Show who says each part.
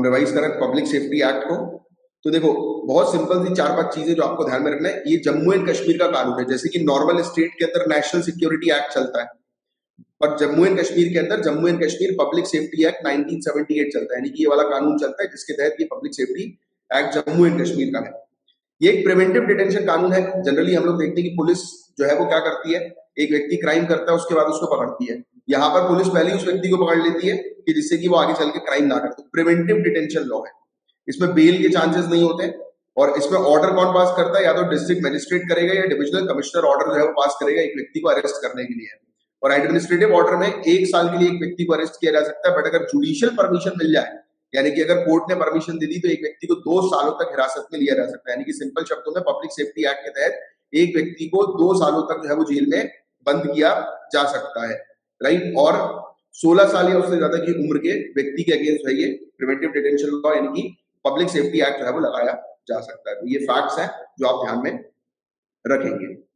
Speaker 1: हम रिवाइज करें public safety act को, तो देखो बहुत सिंपल सी 4-5 चीजें जो आपको ध्यान में रखना है। ये जम्मू एंड कश्मीर का कानून है। जैसे कि नॉर्मल स्टेट के अंदर नेशनल सिक्योरिटी एक्ट चलता है, पर जम्मू एंड कश्मीर के अंदर Jammu and Kashmir public safety act 1978 चलता है, यानी कि ये वाला कानून चलता है जिसके तहत ये public safety act Jammu and Kashmir का है। ये एक प्रिवेंटिव डिटेंशन कानून है। जनरली हम लोग देखते हैं कि पुलिस जो है वो क्या करती है, एक व्यक्ति क्राइम करता है उसके बाद उसको पकड़ती है। यहाँ पर पुलिस पहले उस व्यक्ति को पकड़ लेती है कि जिससे कि वो आगे चल के क्राइम ना करे। तो प्रिवेंटिव डिटेंशन लॉ है, इसमें बेल के चांसेस नहीं होते। और इसमें ऑर्डर कौन पास करता है, या तो डिस्ट्रिक्ट मजिस्ट्रेट करेगा या डिविजनल कमिश्नर ऑर्डर जो है वो पास करेगा एक व्यक्ति को अरेस्ट करने के लिए। और एडमिनिस्ट्रेटिव ऑर्डर में 1 साल के लिए एक व्यक्ति को अरेस्ट किया जा सकता है, बट अगर जुडिशियल परमिशन मिल जाए, यानी कि अगर कोर्ट ने परमिशन दे दी, तो एक व्यक्ति को 2 सालों तक हिरासत में लिया जा सकता है। यानी कि सिंपल शब्दों में पब्लिक सेफ्टी एक्ट के तहत एक व्यक्ति को 2 सालों तक जो है वो जेल में बंद किया जा सकता है, राइट। और 16 साल या उससे ज्यादा की उम्र के व्यक्ति के अगेंस्ट है ये प्रिवेंटिव डिटेंशन लॉ, यानी कि पब्लिक सेफ्टी एक्ट जो है वो लगाया जा सकता है। तो ये फैक्ट्स हैं जो आप ध्यान में रखेंगे।